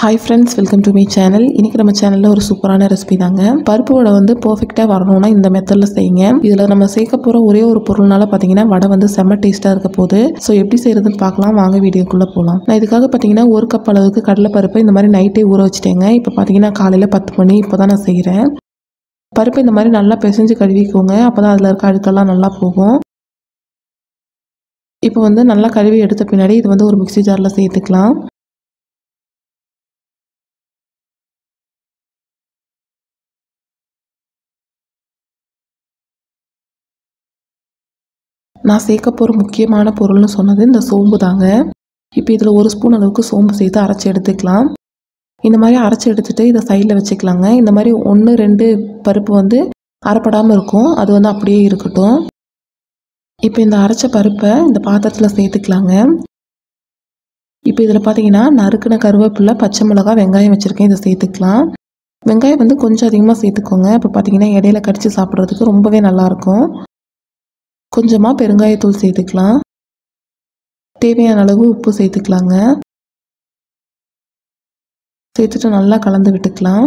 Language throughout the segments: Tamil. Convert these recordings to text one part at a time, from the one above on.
Hi friends, welcome to my channel. இன்னைக்கு நம்ம சேனல்ல ஒரு சூப்பரான ரெசிபி தாங்க. பருப்பு வடை வந்து பெர்ஃபெக்ட்டா வரணும்னா இந்த மெத்தட்ல செய்யுங்க. இதுல நம்ம சேர்க்க போற ஒரே ஒரு பொருள்னால பாத்தீங்கன்னா வடை வந்து செம்ம டேஸ்டா இருக்க போகுது. சோ எப்படி செய்யறதுன்னு பார்க்கலாம். வாங்க வீடியோக்குள்ள போலாம். நான் இதுக்காக பாத்தீங்கன்னா 1 கப் அளவுக்கு கடலை பருப்பு இந்த மாதிரி நைட்டே ஊற வச்சிட்டேங்க. இப்போ பாத்தீங்கன்னா காலையில 10 மணி இப்போதான் நான் செய்றேன். பருப்பு இந்த மாதிரி நல்லா பிசைஞ்சு கழுவிக்கோங்க. அப்பதான் அதுல இருக்க அழுக்கெல்லாம் நல்லா போகும். இப்போ வந்து நல்லா கழுவி எடுத்த பின்னாடி இது வந்து ஒரு மிக்ஸி ஜார்ல சேர்த்துக்கலாம். நான் சேர்க்க போகிற முக்கியமான பொருள்னு சொன்னது இந்த சோம்பு தாங்க. இப்போ இதில் 1 ஸ்பூன் அளவுக்கு சோம்பு சேர்த்து அரைச்சி எடுத்துக்கலாம். இந்த மாதிரி அரைச்சி எடுத்துகிட்டு இதை சைடில் வச்சுக்கலாங்க. இந்த மாதிரி 1-2 பருப்பு வந்து அரைப்படாமல் இருக்கும், அது வந்து அப்படியே இருக்கட்டும். இப்போ இந்த அரைச்ச பருப்பை இந்த பாத்திரத்தில் சேர்த்துக்கலாங்க. இப்போ இதில் பார்த்தீங்கன்னா நறுக்கின கருவேப்பிலை, பச்சை மிளகாய், வெங்காயம் வச்சுருக்கேன். இதை சேர்த்துக்கலாம். வெங்காயம் வந்து கொஞ்சம் அதிகமாக சேர்த்துக்கோங்க. இப்போ பார்த்தீங்கன்னா இடையில கடிச்சு சாப்பிட்றதுக்கு ரொம்பவே நல்லாயிருக்கும். கொஞ்சமாக பெருங்காயத்தூள் சேர்த்துக்கலாம். தேவையான அளவு உப்பு சேர்த்துக்கலாங்க. சேர்த்துட்டு நல்லா கலந்து விட்டுக்கலாம்.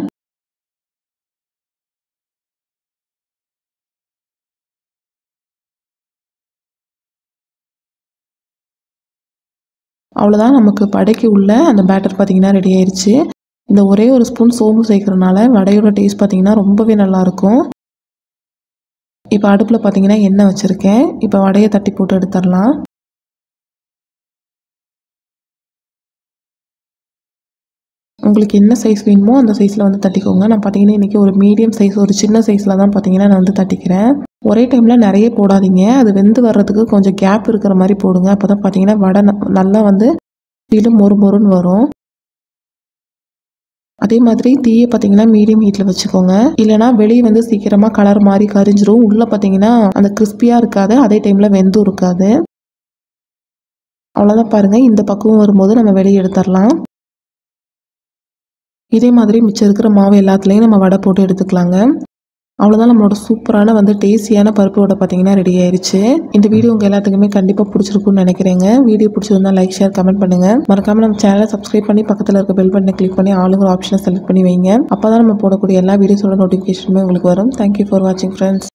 அவ்வளோதான், நமக்கு வடைக்கு உள்ள அந்த பேட்டர் பார்த்தீங்கன்னா ரெடி ஆயிடுச்சு. இந்த ஒரே ஒரு ஸ்பூன் சோம்பு சேர்க்கறனால வடையோட டேஸ்ட் பார்த்தீங்கன்னா ரொம்பவே நல்லாயிருக்கும். இப்போ அடுப்பில் பார்த்தீங்கன்னா எண்ணெய் வச்சுருக்கேன். இப்போ வடையை தட்டி போட்டு எடுத்துடலாம். உங்களுக்கு என்ன சைஸ் வேணுமோ அந்த சைஸில் வந்து தட்டிக்கோங்க. நான் பார்த்தீங்கன்னா இன்றைக்கி ஒரு மீடியம் சைஸ், ஒரு சின்ன சைஸில் தான் பார்த்தீங்கன்னா நான் வந்து தட்டிக்கிறேன். ஒரே டைமில் நிறைய போடாதீங்க. அது வெந்து வர்றதுக்கு கொஞ்சம் கேப் இருக்கிற மாதிரி போடுங்க. அப்போ தான் பார்த்தீங்கன்னா வடை நல்லா வந்து கீழே மொறு மொறுன்னு வரும். அதே மாதிரி தீயை பார்த்தீங்கன்னா மீடியம் ஹீட்டில் வச்சுக்கோங்க. இல்லைனா வெளியே வந்து சீக்கிரமாக கலர் மாதிரி கரிஞ்சிரும். உள்ளே பார்த்தீங்கன்னா அந்த கிறிஸ்பியாக இருக்காது, அதே டைமில் வெந்தும் இருக்காது. அவ்வளோதான் பாருங்கள், இந்த பக்குவம் வரும்போது நம்ம வெளியே எடுத்துடலாம். இதே மாதிரி மிச்சம் இருக்கிற மாவு எல்லாத்துலேயும் நம்ம வடை போட்டு எடுத்துக்கலாங்க. அவ்வளோதான், நம்மளோட சூப்பரான வந்து டேஸ்டியான பருப்பு வடை பார்த்தீங்கன்னா ரெடி ஆயிடுச்சு. இந்த வீடியோ உங்கள் எல்லாத்துக்குமே கண்டிப்பாக பிடிச்சிருக்குன்னு நினைக்கிறேங்க. வீடியோ பிடிச்சிருந்தா லைக், ஷேர், கமெண்ட் பண்ணுங்கள். மறக்காமல் நம்ம சேனலை சப்ஸ்கிரைப் பண்ணி பக்கத்தில் இருக்க பெல் பட்டனை கிளிக் பண்ணி ஆளுங்கிற ஆப்ஷனை செலக்ட் பண்ணி வைங்க. அப்போ தான் நம்ம போடக்கூடிய எல்லா வீடியோஸோட நோட்டிஃபிகேஷனுமே உங்களுக்கு வரும். தேங்க்யூ ஃபார் வாட்சிங் ஃப்ரெண்ட்ஸ்.